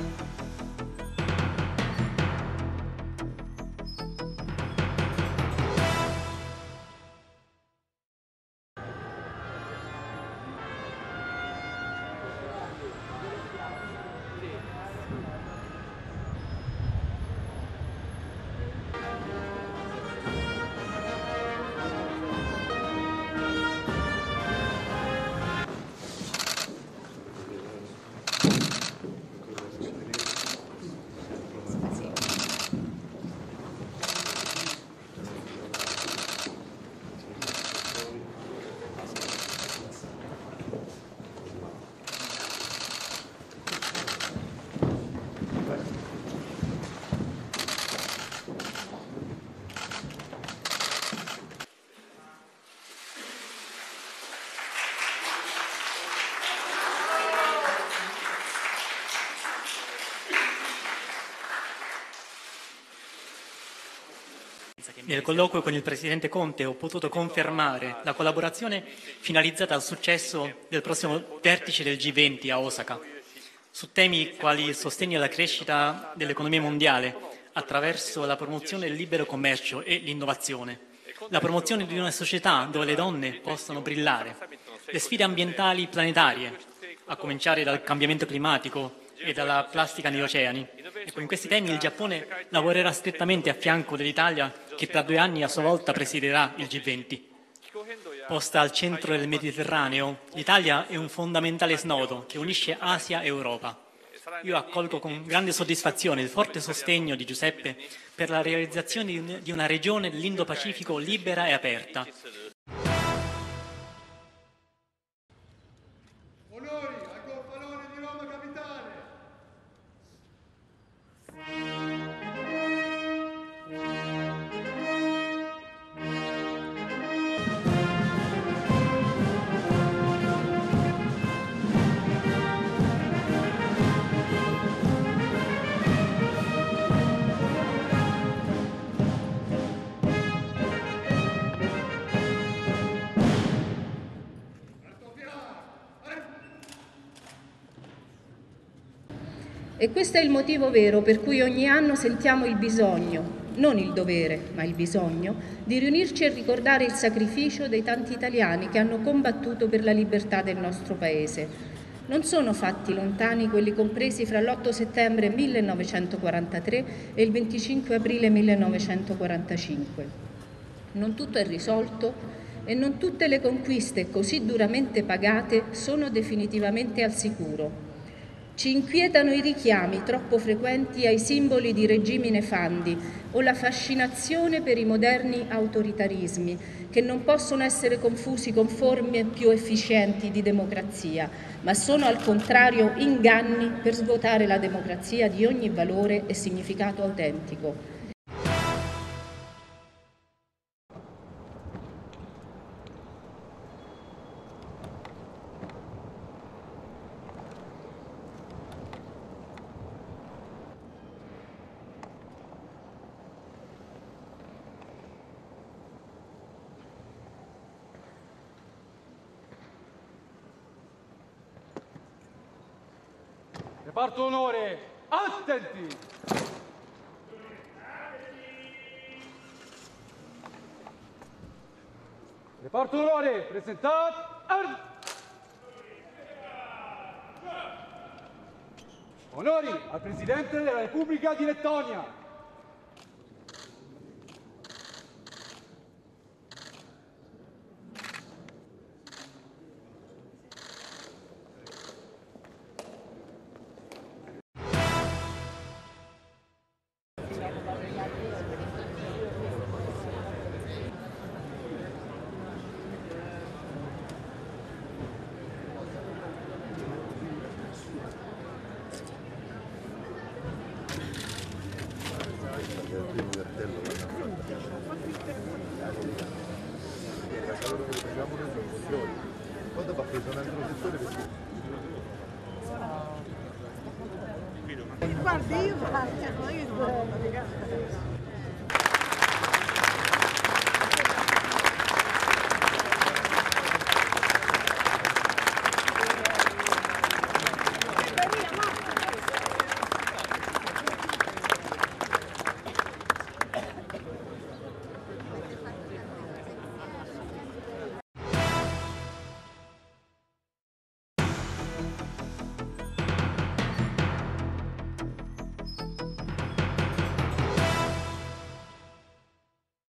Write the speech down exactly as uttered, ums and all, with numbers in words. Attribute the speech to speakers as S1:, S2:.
S1: Nel colloquio con il Presidente Conte ho potuto confermare la collaborazione finalizzata al successo del prossimo vertice del G venti a Osaka, su temi quali il sostegno alla crescita dell'economia mondiale attraverso la promozione del libero commercio e l'innovazione, la promozione di una società dove le donne possano brillare, le sfide ambientali planetarie, a cominciare dal cambiamento climatico e dalla plastica negli oceani. Ecco, in questi temi il Giappone lavorerà strettamente a fianco dell'Italia, che tra due anni a sua volta presiderà il G venti. Posta al centro del Mediterraneo, l'Italia è un fondamentale snodo che unisce Asia e Europa. Io accolgo con grande soddisfazione il forte sostegno di Giuseppe per la realizzazione di una regione dell'Indo-Pacifico libera e aperta.
S2: Onori al Gonfalone di Roma Capitale!
S3: E questo è il motivo vero per cui ogni anno sentiamo il bisogno, non il dovere, ma il bisogno, di riunirci e ricordare il sacrificio dei tanti italiani che hanno combattuto per la libertà del nostro Paese. Non sono fatti lontani quelli compresi fra l'otto settembre millenovecentoquarantatré e il venticinque aprile millenovecentoquarantacinque. Non tutto è risolto e non tutte le conquiste così duramente pagate sono definitivamente al sicuro. Ci inquietano i richiami troppo frequenti ai simboli di regimi nefandi o la fascinazione per i moderni autoritarismi, che non possono essere confusi con forme più efficienti di democrazia, ma sono al contrario inganni per svuotare la democrazia di ogni valore e significato autentico.
S2: Reparto onore, attenti! Reparto onore, presentat, ard! Onori al Presidente della Repubblica di Lettonia!
S4: Il primo cartello l'hanno fatto. Quando va preso un altro settore perché...
S5: Guardi, io faccio, io